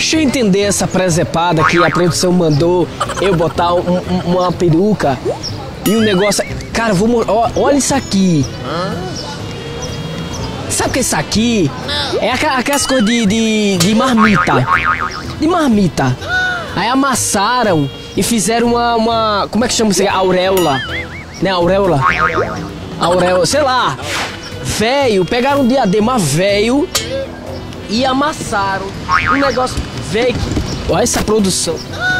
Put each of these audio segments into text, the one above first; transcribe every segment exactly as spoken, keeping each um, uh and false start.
Deixa eu entender essa presepada que a produção mandou eu botar um, um, uma peruca e um negócio... Cara, vou... Ó, olha isso aqui. Sabe o que é isso aqui? É aquelas coisas de, de, de marmita. De marmita. Aí amassaram e fizeram uma... uma como é que chama isso aqui? Auréola. Né, auréola? Auréola, sei lá. Véio, pegaram um diadema véio e amassaram um negócio velho. Olha essa produção.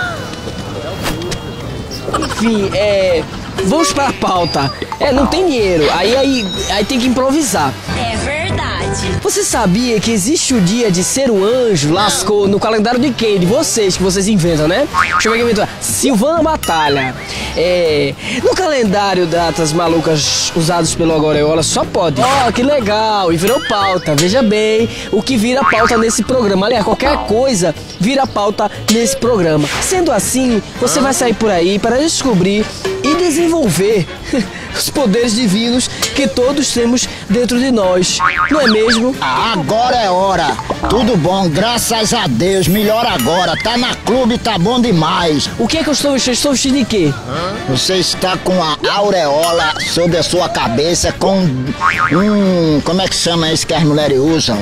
Enfim, é... Vamos para a pauta. É, não tem dinheiro. Aí, aí, aí tem que improvisar. É verdade. Você sabia que existe o dia de ser um anjo? Lascou no calendário de quem? De vocês, que vocês inventam, né? Deixa eu ver quem inventou. Silvana Batalha. É... No calendário datas malucas usados pelo Agoreola, só pode. Ó, oh, que legal. E virou pauta. Veja bem o que vira pauta nesse programa. Aliás, qualquer coisa vira pauta nesse programa. Sendo assim, você vai sair por aí para descobrir e desenvolver os poderes divinos que todos temos dentro de nós, não é mesmo? Agora é hora. Tudo bom, graças a Deus. Melhor agora. Tá na clube, tá bom demais. O que é que eu estou vestindo? Estou vestindo de quê? Você está com a auréola sobre a sua cabeça com um... Como é que chama isso que as mulheres usam?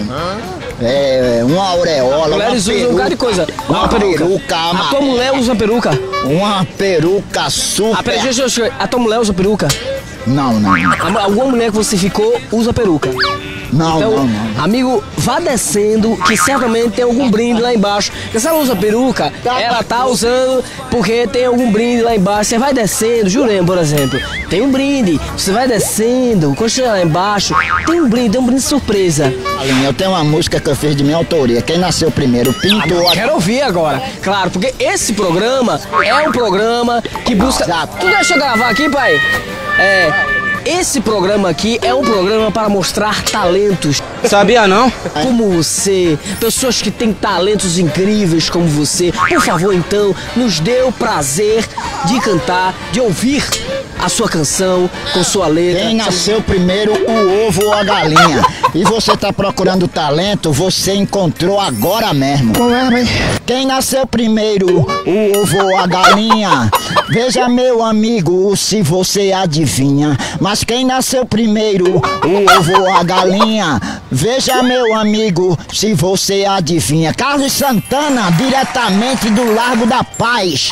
É, uma auréola. As mulheres usam um bocado de coisa. Uma, uma peruca. peruca a tua mulher usa peruca? Uma peruca super... A, per... a tua mulher usa peruca? Não, não. Alguma mulher que você ficou usa peruca? Não, então, não, não. Amigo, vá descendo que certamente tem algum brinde lá embaixo. Porque se ela usa peruca, ela tá usando porque tem algum brinde lá embaixo. Você vai descendo, Jurema, por exemplo, tem um brinde. Você vai descendo, quando chegar lá embaixo, tem um brinde, tem um brinde surpresa. Aline, eu tenho uma música que eu fiz de minha autoria. Quem nasceu primeiro, pintou... Ah, quero ouvir agora. Claro, porque esse programa é um programa que busca... Exato. Tu deixa eu gravar aqui, pai? É... Esse programa aqui é um programa para mostrar talentos. Sabia não? Como você, pessoas que têm talentos incríveis como você. Por favor, então, nos dê o prazer de cantar, de ouvir a sua canção com sua letra. Quem nasceu primeiro, o ovo ou a galinha? E você tá procurando talento, você encontrou agora mesmo. Quem nasceu primeiro, o ovo ou a galinha? Veja, meu amigo, se você adivinha. Mas quem nasceu primeiro, o ovo ou a galinha? Veja, meu amigo, se você adivinha. Carlos Santana, diretamente do Largo da Paz.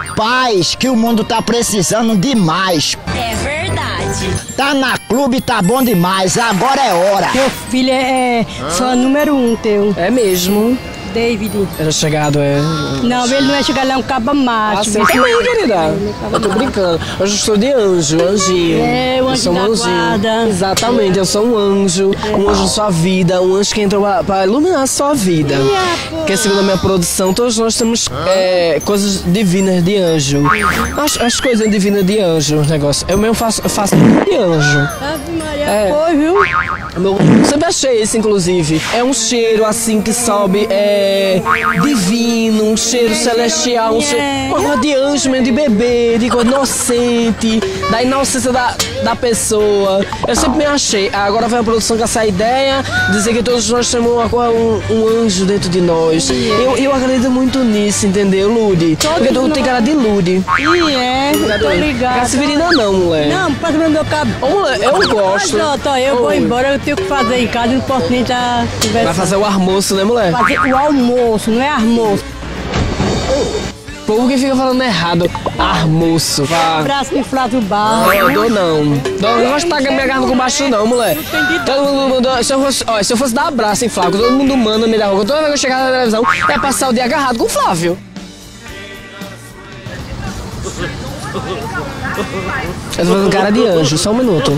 Paz, que o mundo tá precisando demais. É verdade. Tá na clube, tá bom demais. Agora é hora. Meu filho é, é fã número um teu. É mesmo. David. Era chegado, é... Não, ele não é chegado, ele é um caba macho. Ah, você também, querida. Eu tô brincando. Hoje eu sou de anjo, anjinho. É, o anjo eu sou um da anjinho. guarda. Exatamente, eu sou um anjo. Um anjo na sua vida. Um anjo que entrou pra, pra iluminar a sua vida. Porque segundo a minha produção, todos nós temos é, coisas divinas de anjo. As, as coisas divinas de anjo, os negócios. Eu mesmo faço, eu faço de anjo. Ave Maria, É. foi, viu? Meu, sempre achei esse, inclusive. É um cheiro assim que sobe, é divino, um cheiro celestial, um cheiro, uma coisa de anjo mesmo, de bebê, de coisa inocente, da inocência da, da pessoa. Eu sempre me achei. Agora vem a produção com essa ideia, dizer que todos nós temos uma, um, um anjo dentro de nós. Eu, eu acredito muito nisso, entendeu, Lude? Porque tu tem cara de Lude. Ih, é, tô ligado. Não Severina não, mulher. Não, passa no meu cabelo. Ô, mulher, eu gosto. Mas, ó, tô, eu vou Oi. embora, eu tenho que fazer em casa, não posso nem estar conversando. Vai fazer o almoço, né, mulher? Fazer o almoço, não é almoço. O povo que fica falando errado, almoço. Vá. Braço inflado barro. Não, eu dou não. Não, não gosto de pagar minha garra com baixo não, mulher. Todo mundo manda. Se eu fosse, ó, se eu fosse dar abraço em Flávio, todo mundo manda me dar roupa. Toda vez que eu chegar na televisão, é passar o dia agarrado com o Flávio. Eu tô fazendo cara de anjo, só um minuto.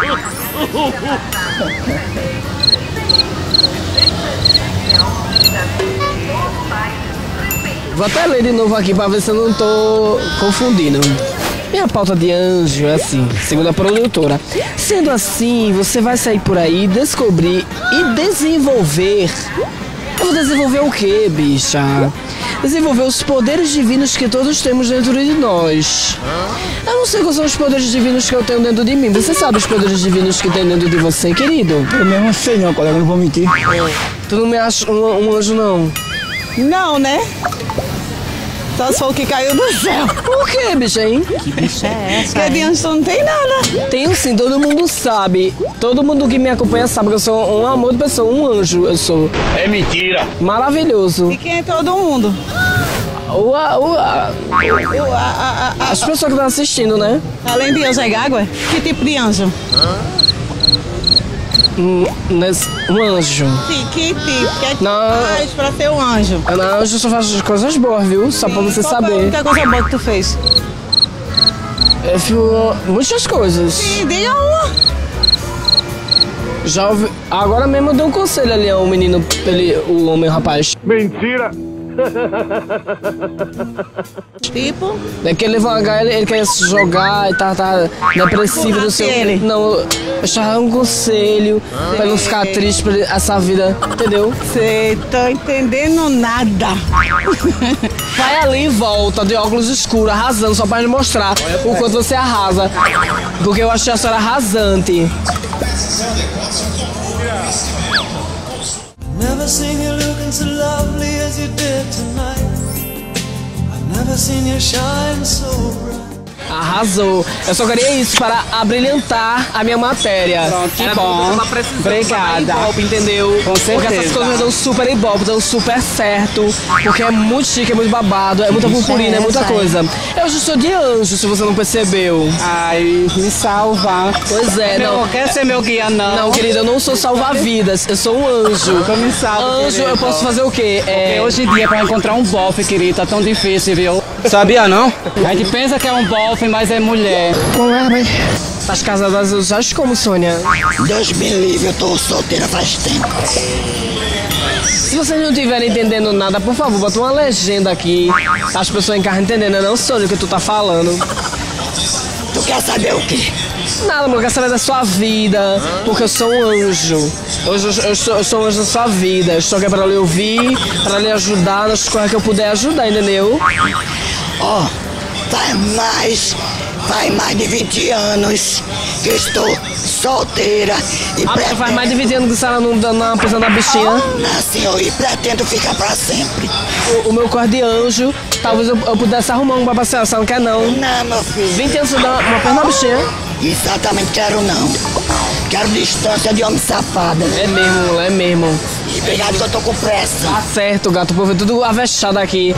Vou até ler de novo aqui pra ver se eu não tô confundindo. Minha pauta de anjo é assim, segundo a produtora. Sendo assim, você vai sair por aí, descobrir e desenvolver. Eu vou desenvolver o quê, bicha? Desenvolver os poderes divinos que todos temos dentro de nós. Eu não sei quais são os poderes divinos que eu tenho dentro de mim. Você sabe os poderes divinos que tem dentro de você, querido? Eu mesmo não sei não, colega, não vou mentir. Tu não me acha um, um anjo, não? Não, né? Só se for o que caiu do céu. Por que, bicho, hein? Que bicha é essa? Porque de anjo não tem nada. Tenho sim, todo mundo sabe. Todo mundo que me acompanha sabe que eu sou um amor de pessoa, um anjo. Eu sou. É mentira. Maravilhoso. E quem é todo mundo? O, a, o, a, O- a- a- a- as pessoas que estão assistindo, né? Além de anjo é gago, que tipo de anjo? Hum, nesse- um anjo. Sim, que tipo? Que é Não. faz pra ser um anjo? Eu não, anjo só faz coisas boas, viu? Só pra você Qual foi a saber. única coisa boa que tu fez? Eu fiz muitas coisas. Sim, diga uma. Já ouvi. Agora mesmo eu dei um conselho ali ao menino, ele, o homem, o rapaz. Mentira. Tipo? É que ele levou uma H, ele, ele queria se jogar e tá, tá depressivo, não sei o ele? que. Não, eu achava um conselho pra ele não ficar triste por essa vida, entendeu? Cê tô entendendo nada. Vai ali e volta de óculos escuros, arrasando, só pra ele mostrar o quanto você arrasa. Porque eu achei a senhora arrasante. Never seen you looking so lovely as you did tonight. I've never seen you shine so bright. Arrasou. Eu só queria isso para abrilhantar a minha matéria. Pronto, que Era bom. porque eu tava precisando Obrigada. dar Ibope, entendeu? Com Porque essas certeza. coisas dão super ibope, dão super certo. Porque é muito chique, é muito babado, é muita purpurina, é muita coisa. Eu já sou de anjo, se você não percebeu. Ai, me salva. Pois é, Não, não. quer ser meu guia, não. Não, querida, eu não sou salva-vidas, eu sou um anjo. Então me salva, Anjo, eu querido. posso fazer o quê? É, Porque hoje em dia, pra encontrar um bofe, querido, tá tão difícil, viu? Sabia, não? A gente pensa que é um bofe, mas é mulher. As casadas eu já como, Sônia. Deus me livre, eu tô solteira faz tempo. Se vocês não estiverem entendendo nada, por favor, bota uma legenda aqui. As pessoas em casa entendendo, não, Sônia, o que tu tá falando. Tu quer saber o quê? Nada, amor, eu quero saber da sua vida, porque eu sou um anjo. Hoje eu, eu, sou, eu sou um anjo da sua vida. Eu estou aqui pra lhe ouvir, pra lhe ajudar nas coisas que eu puder ajudar, entendeu? Ó, faz mais, faz mais de vinte anos que eu estou solteira e Ah, pretendo... faz mais de vinte anos que você não dá na pisando na bichinha. Ah, senhor, e pretendo ficar pra sempre. O, o meu cor de anjo, talvez eu, eu pudesse arrumar um pra passear, você não quer não. Não, meu filho. vinte anos você dá uma perna na bichinha. Exatamente, quero não. Quero distância de homem safada. É mesmo, é mesmo. E obrigado que eu tô com pressa. Tá certo, gato, o povo é tudo avexado aqui.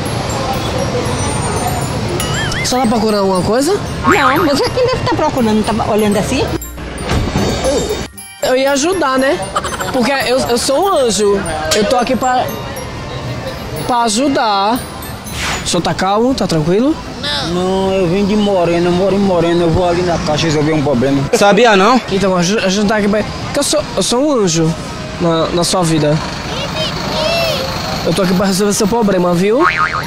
Só tá procurando alguma coisa? Não, você quem deve estar procurando, tá olhando assim? Eu ia ajudar, né? Porque eu, eu sou um anjo. Eu tô aqui pra, pra ajudar. O senhor tá calmo? Tá tranquilo? Não, eu vim de Moreno, eu moro em Moreno, eu vou ali na caixa resolver um problema. Sabia, não? Então, a gente a gente tá aqui pra... Porque eu sou, eu sou um anjo na, na sua vida. Eu tô aqui pra resolver seu problema, viu?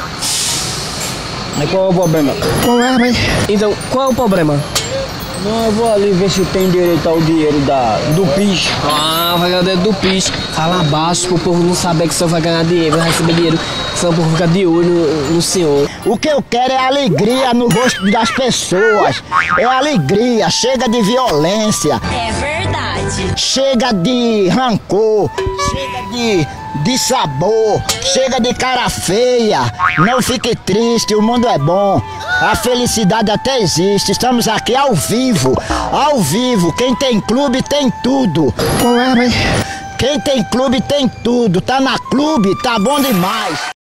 E qual é o problema? Então, qual é o problema? Não, eu vou ali ver se tem direito ao dinheiro da, do piso. Ah, vai ganhar dinheiro do piso. Fala baixo pro povo não saber que o senhor vai ganhar dinheiro, vai receber dinheiro. Senão o povo fica de olho no, no senhor. O que eu quero é alegria no rosto das pessoas. É alegria, chega de violência, É verdade. chega de rancor, chega de, de sabor, chega de cara feia. Não fique triste, o mundo é bom. A felicidade até existe. Estamos aqui ao vivo, ao vivo. Quem tem clube tem tudo. Quem tem clube tem tudo. Tá na clube, tá bom demais.